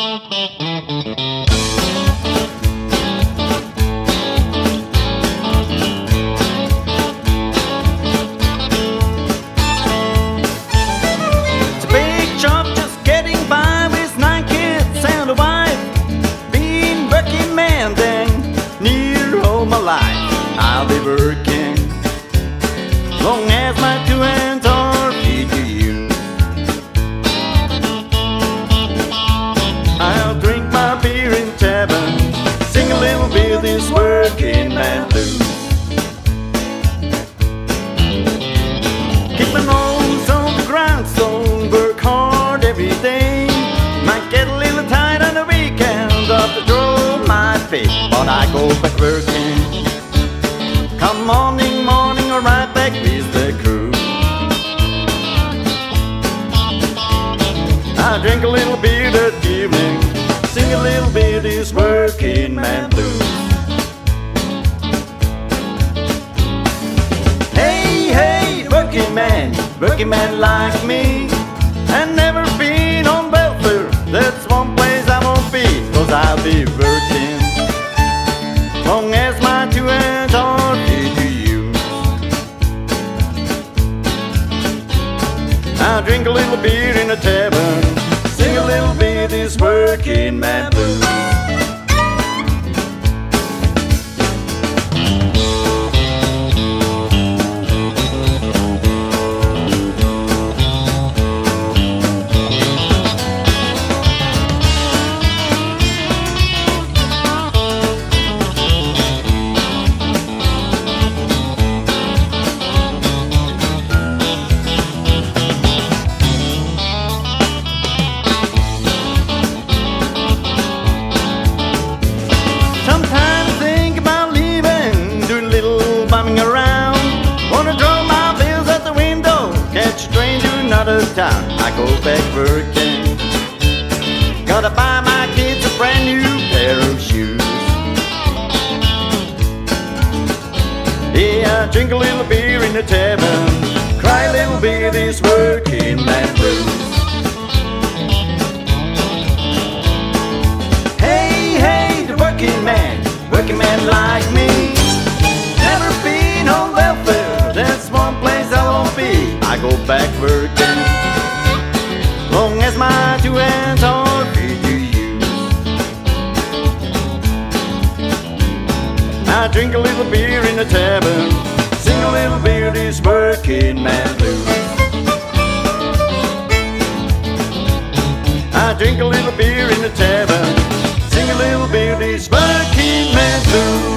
It's a big job just getting by with 9 kids and a wife. Being working man then near all my life. I'll be working long as my 2 hands are free to use. I'll drink my beer in tavern, sing a little bit this working man blues. Keep my nose on the grindstone, work hard every day. Might get a little tired on the weekends after draw my pay, but I go back working. Come morning, or right back with the crew. I drink a little beer that evening, sing a little bit this working man blues. Hey, working man like me, and never been on welfare. That's one place I won't be, 'cause I'll be working long as my 2 hands are free to use. I drink a little beer in a tavern, sing a little bit this working man blues. Town. I go back working, gotta buy my kids a brand new pair of shoes. Yeah, I drink a little beer in the tavern, cry a little bit this working man blues. Hey, the working man like me, never been on welfare, that's one place I won't be. I go back working long as my 2 hands are free to use. I drink a little beer in the tavern, sing a little beer this working man blues. I drink a little beer in the tavern, sing a little beer this working man blues.